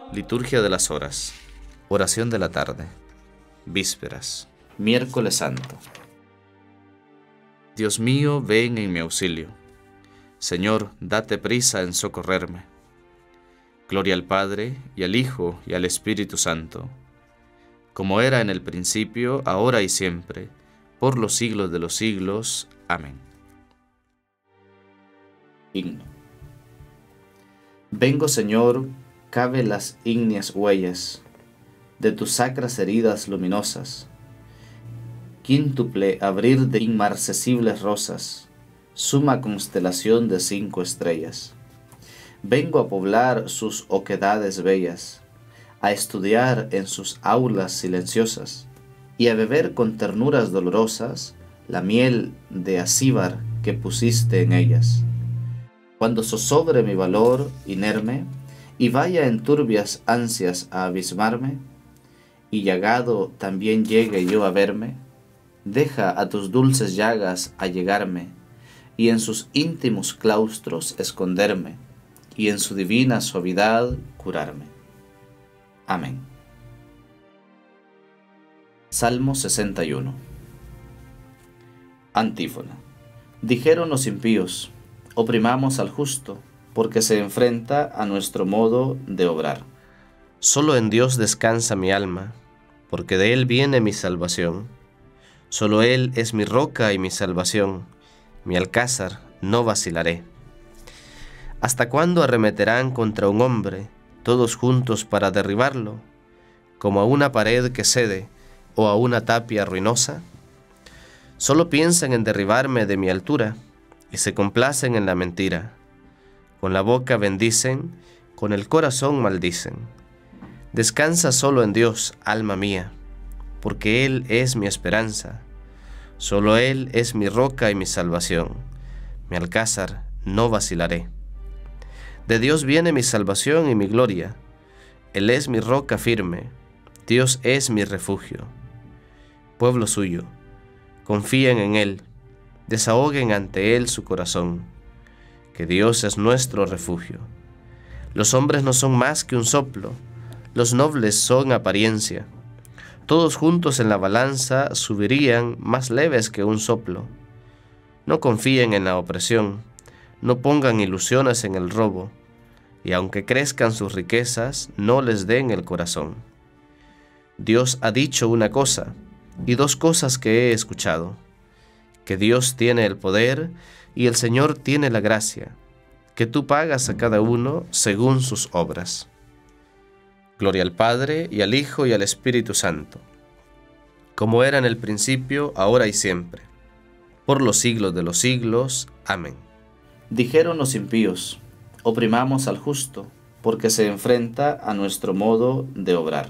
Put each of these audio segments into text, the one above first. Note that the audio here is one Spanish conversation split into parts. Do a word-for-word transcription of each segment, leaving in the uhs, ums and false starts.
Liturgia de las horas. Oración de la tarde. Vísperas. Miércoles Santo. Dios mío, ven en mi auxilio. Señor, date prisa en socorrerme. Gloria al Padre, y al Hijo, y al Espíritu Santo, como era en el principio, ahora y siempre, por los siglos de los siglos. Amén. Himno. Vengo, Señor, cabe las ígneas huellas de tus sacras heridas luminosas, quíntuple abrir de inmarcesibles rosas, suma constelación de cinco estrellas. Vengo a poblar sus oquedades bellas, a estudiar en sus aulas silenciosas, y a beber con ternuras dolorosas la miel de acíbar que pusiste en ellas. Cuando zozobre mi valor inerme, y vaya en turbias ansias a abismarme, y llagado también llegue yo a verme, deja a tus dulces llagas allegarme, y en sus íntimos claustros esconderme, y en su divina suavidad curarme. Amén. Salmo sesenta y uno. Antífona. Dijeron los impíos: oprimamos al justo, porque se enfrenta a nuestro modo de obrar. Solo en Dios descansa mi alma, porque de Él viene mi salvación. Solo Él es mi roca y mi salvación, mi alcázar, no vacilaré. ¿Hasta cuándo arremeterán contra un hombre, todos juntos para derribarlo, como a una pared que cede o a una tapia ruinosa? Solo piensan en derribarme de mi altura y se complacen en la mentira. Con la boca bendicen, con el corazón maldicen. Descansa solo en Dios, alma mía, porque Él es mi esperanza. Solo Él es mi roca y mi salvación, mi alcázar, no vacilaré. De Dios viene mi salvación y mi gloria. Él es mi roca firme, Dios es mi refugio. Pueblo suyo, confíen en Él, desahoguen ante Él su corazón, que Dios es nuestro refugio. Los hombres no son más que un soplo, los nobles son apariencia. Todos juntos en la balanza subirían más leves que un soplo. No confíen en la opresión, no pongan ilusiones en el robo, y aunque crezcan sus riquezas, no les den el corazón. Dios ha dicho una cosa, y dos cosas que he escuchado: que Dios tiene el poder y el Señor tiene la gracia, que tú pagas a cada uno según sus obras. Gloria al Padre, y al Hijo, y al Espíritu Santo, como era en el principio, ahora y siempre, por los siglos de los siglos. Amén. Dijeron los impíos: oprimamos al justo, porque se enfrenta a nuestro modo de obrar.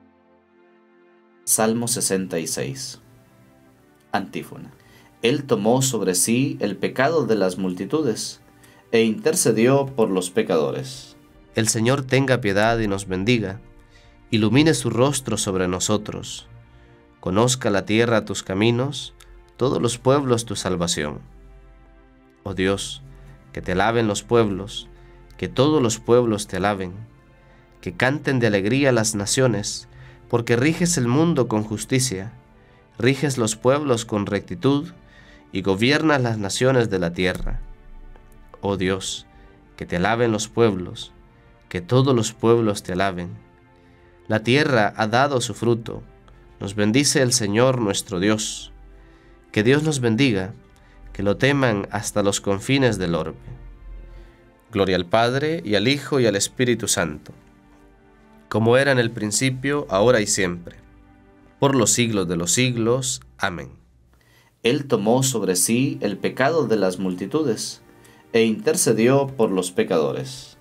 Salmo sesenta y seis. Antífona. Él tomó sobre sí el pecado de las multitudes, e intercedió por los pecadores. El Señor tenga piedad y nos bendiga, ilumine su rostro sobre nosotros. Conozca la tierra tus caminos, todos los pueblos tu salvación. Oh Dios, que te alaben los pueblos, que todos los pueblos te alaben, que canten de alegría las naciones, porque riges el mundo con justicia, riges los pueblos con rectitud, y gobiernas las naciones de la tierra. Oh Dios, que te alaben los pueblos, que todos los pueblos te alaben. La tierra ha dado su fruto, nos bendice el Señor nuestro Dios. Que Dios nos bendiga, que lo teman hasta los confines del orbe. Gloria al Padre, y al Hijo, y al Espíritu Santo, como era en el principio, ahora y siempre, por los siglos de los siglos. Amén. Él tomó sobre sí el pecado de las multitudes, e intercedió por los pecadores.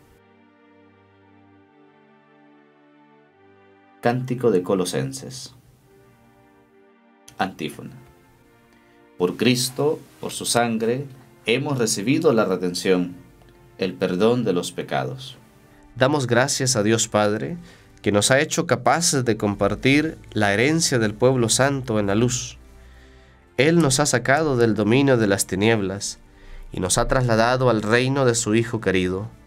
Cántico de Colosenses. Antífona. Por Cristo, por su sangre, hemos recibido la redención, el perdón de los pecados. Damos gracias a Dios Padre, que nos ha hecho capaces de compartir la herencia del pueblo santo en la luz. Él nos ha sacado del dominio de las tinieblas y nos ha trasladado al reino de su Hijo querido,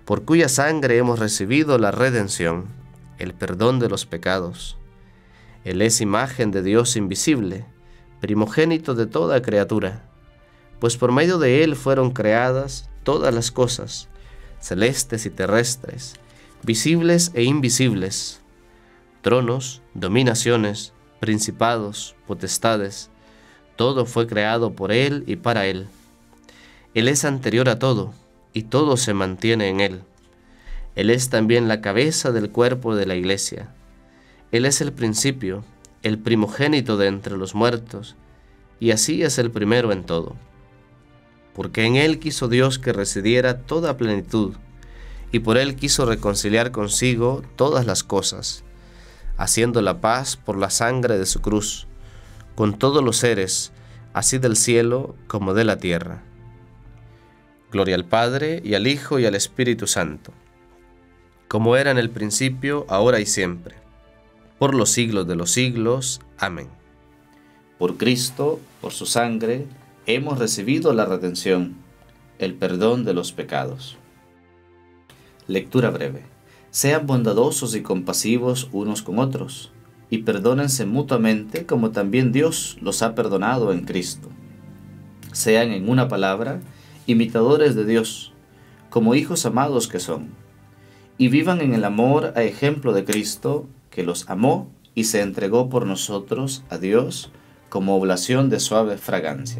por cuya sangre hemos recibido la redención, el perdón de los pecados. Él es imagen de Dios invisible, primogénito de toda criatura, pues por medio de Él fueron creadas todas las cosas, celestes y terrestres, visibles e invisibles, tronos, dominaciones, principados, potestades. Todo fue creado por Él y para Él. Él es anterior a todo, y todo se mantiene en Él. Él es también la cabeza del cuerpo de la Iglesia. Él es el principio, el primogénito de entre los muertos, y así es el primero en todo. Porque en Él quiso Dios que residiera toda plenitud, y por Él quiso reconciliar consigo todas las cosas, haciendo la paz por la sangre de su cruz, con todos los seres, así del cielo como de la tierra. Gloria al Padre, y al Hijo, y al Espíritu Santo, como era en el principio, ahora y siempre, por los siglos de los siglos. Amén. Por Cristo, por su sangre, hemos recibido la redención, el perdón de los pecados. Lectura breve. Sean bondadosos y compasivos unos con otros, y perdónense mutuamente como también Dios los ha perdonado en Cristo. Sean, en una palabra, imitadores de Dios, como hijos amados que son, y vivan en el amor a ejemplo de Cristo, que los amó y se entregó por nosotros a Dios como oblación de suave fragancia.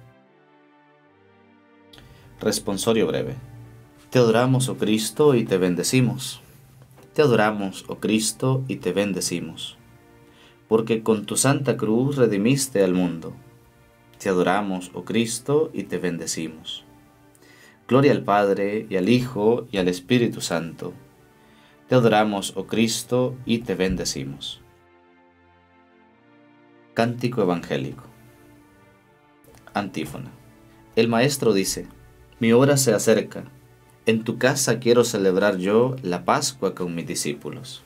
Responsorio breve. Te adoramos, oh Cristo, y te bendecimos. Te adoramos, oh Cristo, y te bendecimos, porque con tu santa cruz redimiste al mundo. Te adoramos, oh Cristo, y te bendecimos. Gloria al Padre, y al Hijo, y al Espíritu Santo. Te adoramos, oh Cristo, y te bendecimos. Cántico evangélico. Antífona. El Maestro dice: mi hora se acerca. En tu casa quiero celebrar yo la Pascua con mis discípulos.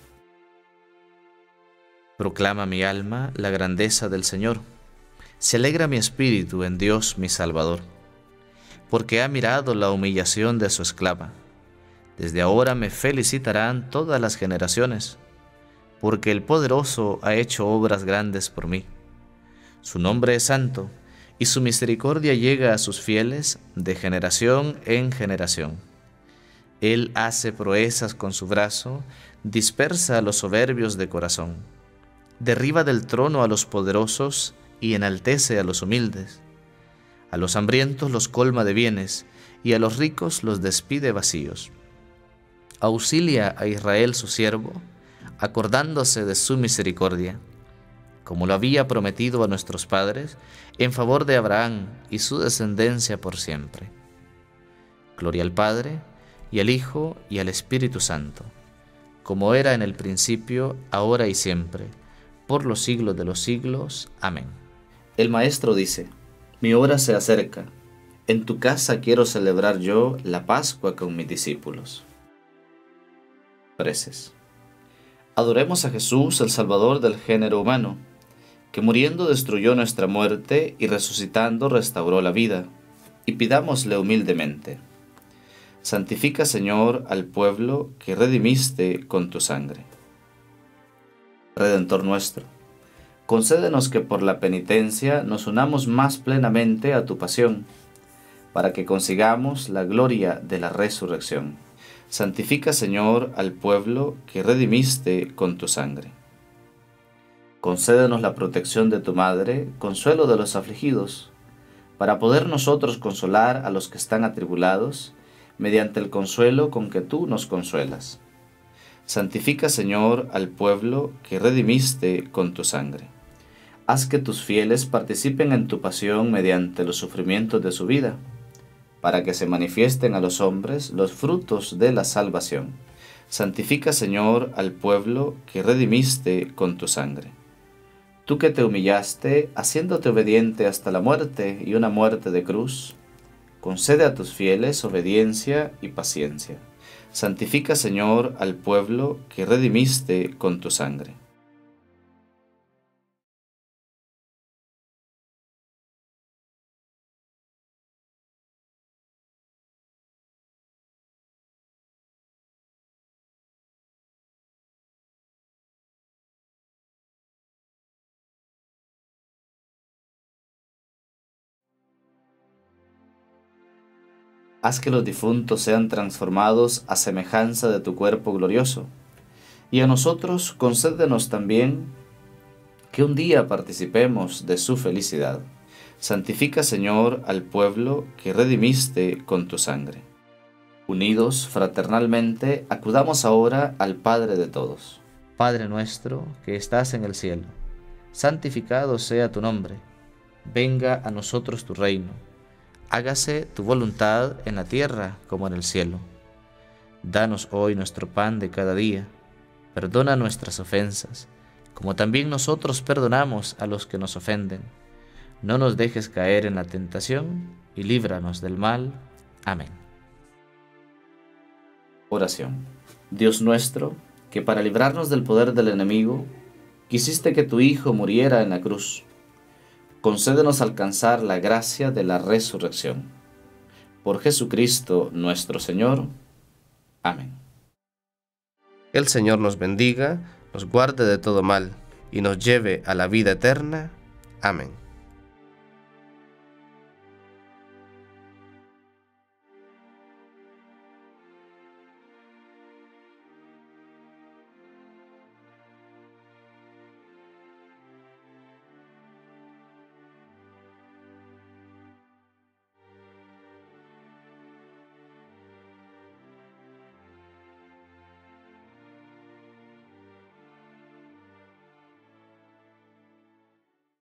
Proclama mi alma la grandeza del Señor. Se alegra mi espíritu en Dios mi Salvador, porque ha mirado la humillación de su esclava. Desde ahora me felicitarán todas las generaciones, porque el Poderoso ha hecho obras grandes por mí. Su nombre es santo, y su misericordia llega a sus fieles de generación en generación. Él hace proezas con su brazo, dispersa a los soberbios de corazón. Derriba del trono a los poderosos y enaltece a los humildes. A los hambrientos los colma de bienes, y a los ricos los despide vacíos. Auxilia a Israel su siervo, acordándose de su misericordia, como lo había prometido a nuestros padres, en favor de Abraham y su descendencia por siempre. Gloria al Padre, y al Hijo, y al Espíritu Santo, como era en el principio, ahora y siempre, por los siglos de los siglos. Amén. El Maestro dice: mi hora se acerca. En tu casa quiero celebrar yo la Pascua con mis discípulos. Preces. Adoremos a Jesús, el Salvador del género humano, que muriendo destruyó nuestra muerte y resucitando restauró la vida, y pidámosle humildemente: santifica, Señor, al pueblo que redimiste con tu sangre. Redentor nuestro, concédenos que por la penitencia nos unamos más plenamente a tu pasión, para que consigamos la gloria de la resurrección. Santifica, Señor, al pueblo que redimiste con tu sangre. Concédenos la protección de tu Madre, consuelo de los afligidos, para poder nosotros consolar a los que están atribulados, mediante el consuelo con que tú nos consuelas. Santifica, Señor, al pueblo que redimiste con tu sangre. Haz que tus fieles participen en tu pasión mediante los sufrimientos de su vida, para que se manifiesten a los hombres los frutos de la salvación. Santifica, Señor, al pueblo que redimiste con tu sangre. Tú que te humillaste, haciéndote obediente hasta la muerte y una muerte de cruz, concede a tus fieles obediencia y paciencia. Santifica, Señor, al pueblo que redimiste con tu sangre. Haz que los difuntos sean transformados a semejanza de tu cuerpo glorioso. Y a nosotros concédenos también que un día participemos de su felicidad. Santifica, Señor, al pueblo que redimiste con tu sangre. Unidos fraternalmente, acudamos ahora al Padre de todos. Padre nuestro que estás en el cielo, santificado sea tu nombre. Venga a nosotros tu reino. Hágase tu voluntad en la tierra como en el cielo. Danos hoy nuestro pan de cada día. Perdona nuestras ofensas, como también nosotros perdonamos a los que nos ofenden. No nos dejes caer en la tentación y líbranos del mal. Amén. Oración. Dios nuestro, que para librarnos del poder del enemigo, quisiste que tu Hijo muriera en la cruz. Concédenos alcanzar la gracia de la resurrección. Por Jesucristo nuestro Señor. Amén. El Señor nos bendiga, nos guarde de todo mal y nos lleve a la vida eterna. Amén.